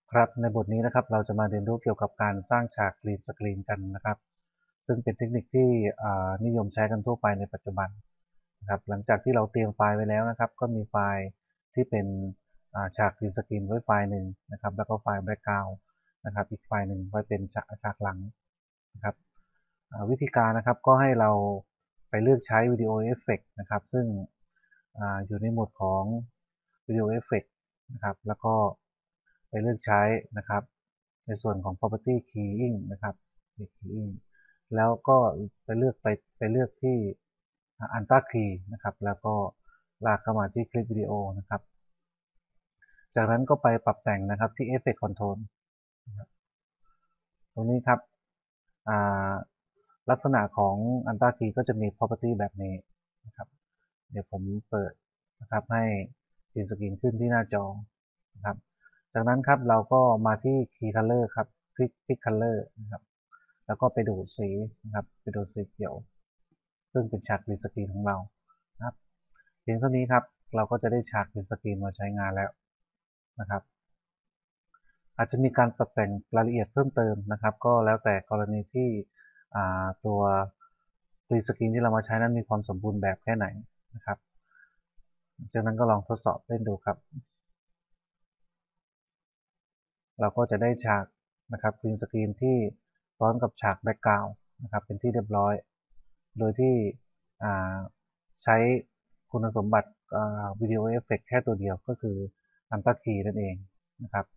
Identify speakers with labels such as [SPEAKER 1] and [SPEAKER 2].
[SPEAKER 1] ครับในบทนี้นะครับเราจะมาเรียนรู้เกี่ยวกับการสร้างฉากกรีนสกรีนกันนะครับซึ่งเป็นเทคนิคที่นิยมใช้กันทั่วไปในปัจจุบันนะครับหลังจากที่เราเตรียมไฟล์ไว้แล้วนะครับก็มีไฟล์ที่เป็นฉากกรีนสกรีนไว้ไฟล์หนึ่งนะครับแล้วก็ไฟล์แบ็กกราวด์นะครับอีกไฟล์หนึ่งไว้เป็นฉากหลังนะครับวิธีการนะครับก็ให้เราไปเลือกใช้วิดีโอเอฟเฟกต์นะครับซึ่งอยู่ในโหมดของวิดีโอเอฟเฟกต์นะครับแล้วก็ไปเลือกใช้นะครับในส่วนของ property keying นะครับ keying แล้วก็ไปเลือกที่ Anta Key นะครับแล้วก็ลากเข้ามาที่คลิปวิดีโอนะครับจากนั้นก็ไปปรับแต่งนะครับที่ Effect Control นะครับตรงนี้ครับลักษณะของ Anta Key ก็จะมี property แบบนี้นะครับเดี๋ยวผมเปิดนะครับให้ทีสกรีนขึ้นที่หน้าจอนะครับจากนั้นครับเราก็มาที่ Key Color ครับคลิก Pick Color นะครับแล้วก็ไปดูดสีนะครับไปดูดสีเขียวซึ่งเป็นฉากกรีนสกรีนของเรานะครับเพียงเท่านี้ครับเราก็จะได้ฉากกรีนสกรีนมาใช้งานแล้วนะครับอาจจะมีการปรับแต่งรายละเอียดเพิ่มเติมนะครับก็แล้วแต่กรณีที่ตัวกรีนสกรีนที่เรามาใช้นั้นมีความสมบูรณ์แบบแค่ไหนนะครับจากนั้นก็ลองทดสอบเล่นดูครับเราก็จะได้ฉากนะครับกรีนสกรีนที่ซ้อนกับฉากแบ็กกราวด์นะครับเป็นที่เรียบร้อยโดยที่ใช้คุณสมบัติวิดีโอเอฟเฟกต์แค่ตัวเดียวก็คืออันต r คีนั่นเองนะครับ